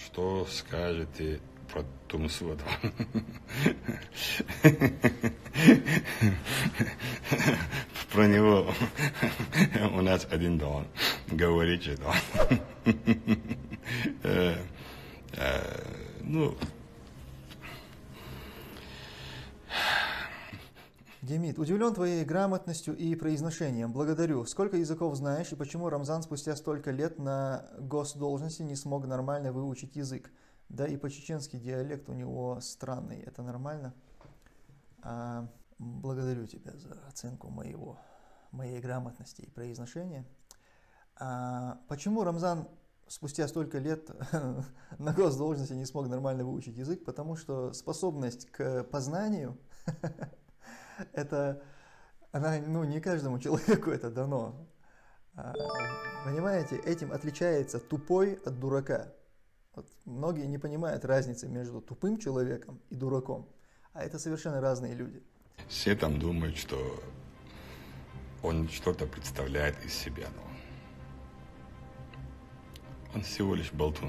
Что скажете про Тумсу? Про него у нас один дон. Говорите, дон. Ну, Демид, удивлен твоей грамотностью и произношением. Благодарю. Сколько языков знаешь и почему Рамзан спустя столько лет на госдолжности не смог нормально выучить язык? Да и по-чеченски диалект у него странный. Это нормально? Благодарю тебя за оценку моей грамотности и произношения. Почему Рамзан спустя столько лет на госдолжности не смог нормально выучить язык? Потому что способность к познанию она не каждому человеку это дано. Понимаете, этим отличается тупой от дурака. Вот многие не понимают разницы между тупым человеком и дураком, а это совершенно разные люди. Все там думают, что он что-то представляет из себя, но он всего лишь болтун.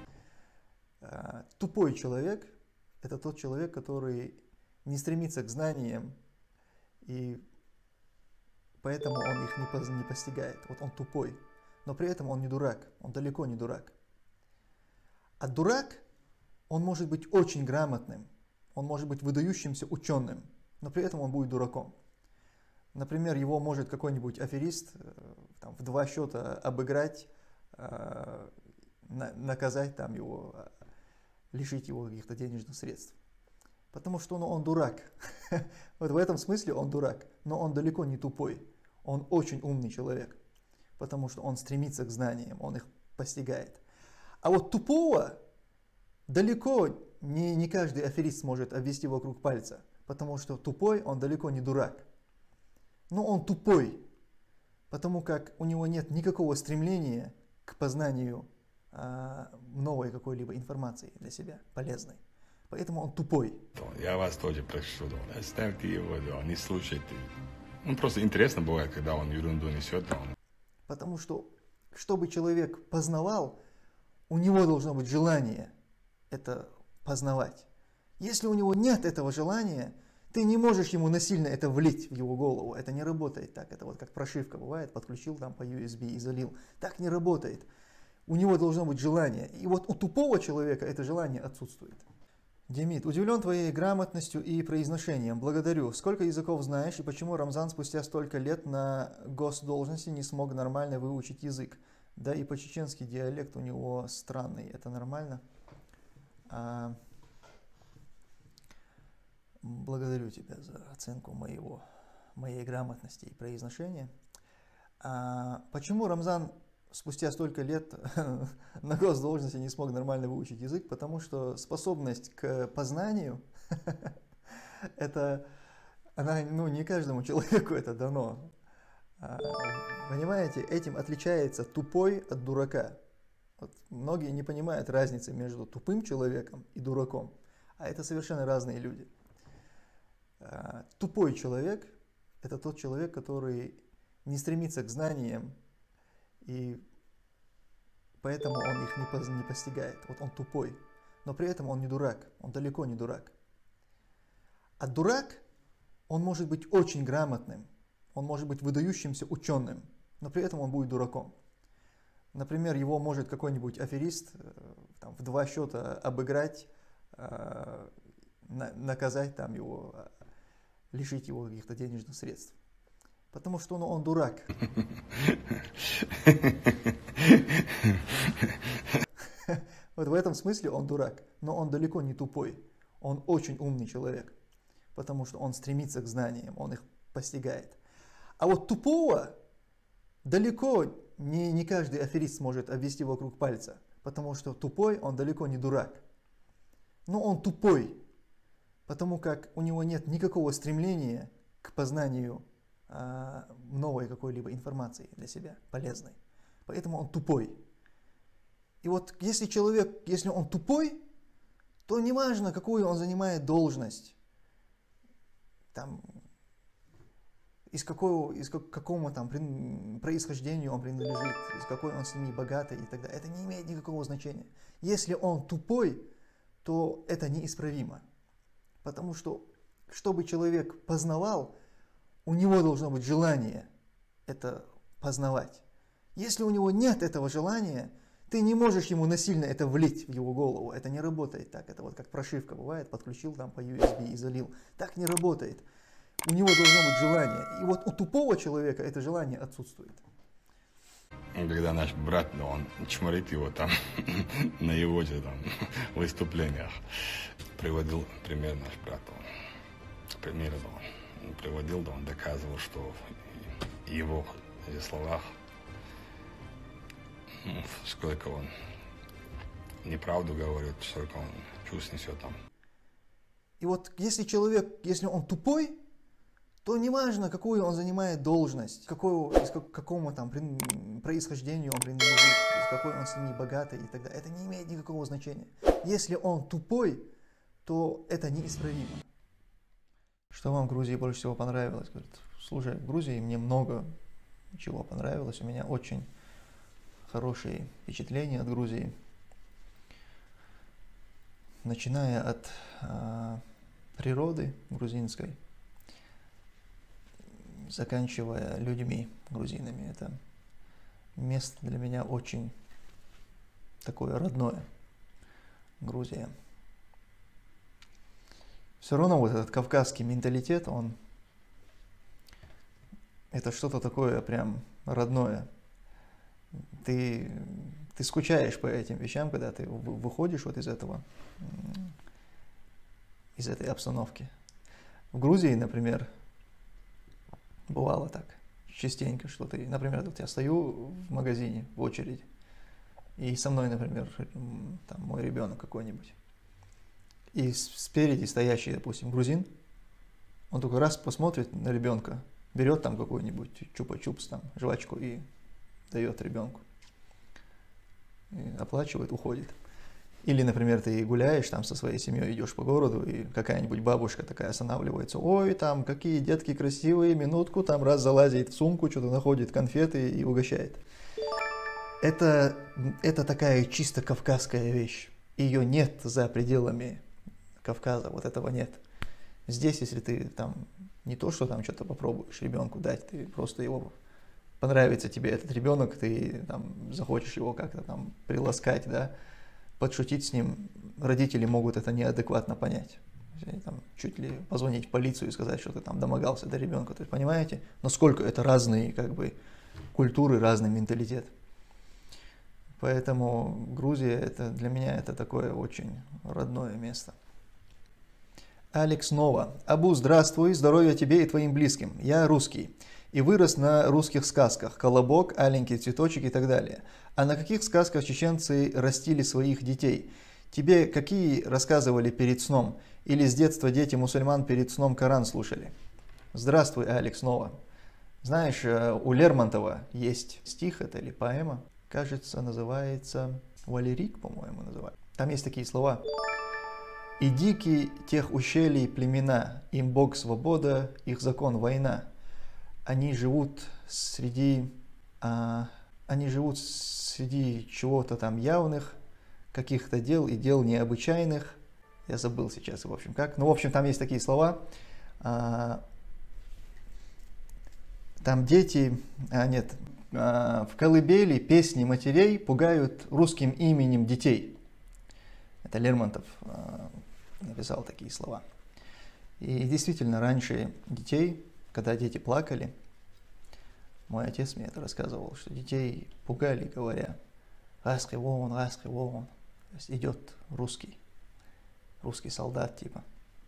Тупой человек – это тот человек, который не стремится к знаниям, и поэтому он их не постигает. Вот он тупой, но при этом он не дурак, он далеко не дурак. А дурак, он может быть очень грамотным, он может быть выдающимся ученым, но при этом он будет дураком. Например, его может какой-нибудь аферист в 2 счета обыграть, наказать его, лишить его каких-то денежных средств. Потому что он дурак. Вот в этом смысле он дурак. Но он далеко не тупой. Он очень умный человек. Потому что он стремится к знаниям, он их постигает. А вот тупого далеко не каждый аферист сможет обвести вокруг пальца. Потому что тупой, он далеко не дурак. Но он тупой. Потому как у него нет никакого стремления к познанию новой какой-либо информации для себя, полезной. Поэтому он тупой. Я вас тоже прошу, оставьте его, не слушайте. Просто интересно бывает, когда он ерунду несет. Потому что, чтобы человек познавал, у него должно быть желание это познавать. Если у него нет этого желания, ты не можешь ему насильно это влить в его голову. Это не работает так. Это вот как прошивка бывает, подключил по USB и залил. Так не работает. У него должно быть желание. И вот у тупого человека это желание отсутствует. Демид, удивлен твоей грамотностью и произношением. Благодарю. Сколько языков знаешь и почему Рамзан спустя столько лет на госдолжности не смог нормально выучить язык? Да и по-чеченски диалект у него странный. Это нормально? Благодарю тебя за оценку моей грамотности и произношения. Почему Рамзан спустя столько лет на госдолжности не смог нормально выучить язык? Потому что способность к познанию она не каждому человеку это дано. Понимаете, этим отличается тупой от дурака. Вот многие не понимают разницы между тупым человеком и дураком, а это совершенно разные люди. Тупой человек – это тот человек, который не стремится к знаниям, и поэтому он их не постигает. Вот он тупой, но при этом он не дурак, он далеко не дурак. А дурак, он может быть очень грамотным, он может быть выдающимся ученым, но при этом он будет дураком. Например, его может какой-нибудь аферист в 2 счета обыграть, наказать его, лишить его каких-то денежных средств. Потому что он дурак. Вот в этом смысле он дурак, но он далеко не тупой. Он очень умный человек, потому что он стремится к знаниям, он их постигает. А вот тупого далеко не каждый аферист сможет обвести вокруг пальца, потому что тупой, он далеко не дурак. Но он тупой, потому как у него нет никакого стремления к познанию новой какой-либо информации для себя, полезной. Поэтому он тупой. И вот если он тупой, то неважно, какую он занимает должность. какому там происхождению он принадлежит, из какой он семьи богатой и так далее. Это не имеет никакого значения. Если он тупой, то это неисправимо. Потому что, чтобы человек познавал, у него должно быть желание это познавать. Если у него нет этого желания, ты не можешь ему насильно это влить в его голову. Это не работает так. Это вот как прошивка бывает, подключил там по USB и залил. Так не работает. У него должно быть желание. И вот у тупого человека это желание отсутствует. Когда наш брат, он чморит его там на его же там выступлениях, приводил пример наш брат, пример он приводил, он доказывал, что в его словах, сколько он неправду говорит, сколько он чувств несет там. И вот если человек, если он тупой, то неважно, какую он занимает должность, какому там происхождению он принадлежит, из какой он семьи богатой и так далее. Это не имеет никакого значения. Если он тупой, то это неисправимо. Что вам в Грузии больше всего понравилось? Говорит, слушай, в Грузии мне много чего понравилось. У меня очень хорошие впечатления от Грузии. Начиная от природы грузинской, заканчивая людьми грузинами. Это место для меня очень такое родное. Грузия. Все равно вот этот кавказский менталитет, это что-то такое прям родное. Ты скучаешь по этим вещам, когда ты выходишь вот из этой обстановки. В Грузии, например, бывало так частенько, что ты, например, вот я стою в магазине в очереди, и со мной, например, там мой ребенок какой-нибудь, и спереди стоящий, допустим, грузин, он только раз посмотрит на ребенка, берет там какой-нибудь чупа-чупс, там, жвачку и дает ребенку, и оплачивает, уходит. Или, например, ты гуляешь там со своей семьей, идешь по городу, и какая-нибудь бабушка такая останавливается. Ой, там какие детки красивые, минутку, там раз залазит в сумку, что-то находит конфеты и угощает. Это такая чисто кавказская вещь. Ее нет за пределами Кавказа, вот этого нет. Здесь, если ты там не то, что там что-то попробуешь ребенку дать, ты просто его, понравится тебе этот ребенок, ты там захочешь его как-то там приласкать, да, подшутить с ним, родители могут это неадекватно понять. Там, чуть ли позвонить в полицию и сказать, что ты там домогался до ребенка. То есть, понимаете, насколько это разные как бы культуры, разный менталитет. Поэтому Грузия это для меня это такое очень родное место. Алекс Нова. Абу, здравствуй, здоровья тебе и твоим близким. Я русский и вырос на русских сказках. Колобок, аленький цветочек и так далее. А на каких сказках чеченцы растили своих детей? Тебе какие рассказывали перед сном? Или с детства дети мусульман перед сном Коран слушали? Здравствуй, Алекс Нова. Знаешь, у Лермонтова есть стих, это или поэма, кажется, называется «Валерик», по-моему, называют. Там есть такие слова. «И дикие тех ущелий племена, им Бог свобода, их закон война. Они живут среди чего-то там явных, каких-то дел и дел необычайных». Я забыл сейчас, в общем, как. Ну, в общем, там есть такие слова. Там дети, в колыбели песни матерей пугают русским именем детей. Это Лермонтов написал такие слова. И действительно, раньше детей, когда дети плакали, мой отец мне это рассказывал, что детей пугали, говоря «Раски вон, раски вон». То есть идет русский солдат типа.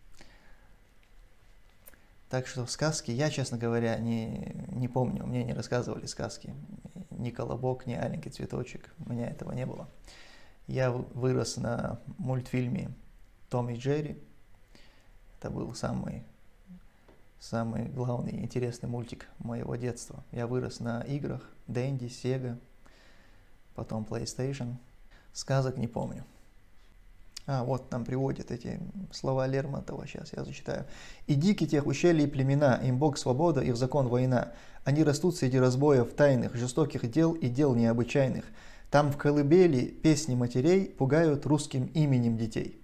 Так что сказки, я, честно говоря, не помню, мне не рассказывали сказки. Ни «Колобок», ни «Аленький цветочек», у меня этого не было. Я вырос на мультфильме «Том и Джерри». Это был самый главный и интересный мультик моего детства. Я вырос на играх Dendy, Sega, потом PlayStation. Сказок не помню. Вот там приводят эти слова Лермонтова, сейчас я зачитаю. «И дики тех ущелий племена, им Бог свобода и в закон война. Они растут среди разбоев тайных, жестоких дел и дел необычайных. Там в колыбели песни матерей пугают русским именем детей».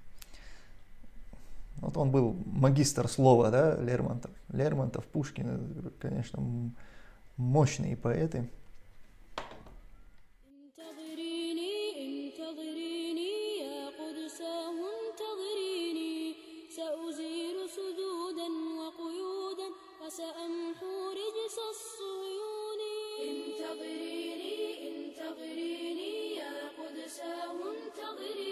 Вот он был магистр слова, да, Лермонтов. Лермонтов, Пушкин, конечно, мощные поэты. سأمحو رجس الصهيون انتظريني انتظريني يا قدساه انتظريني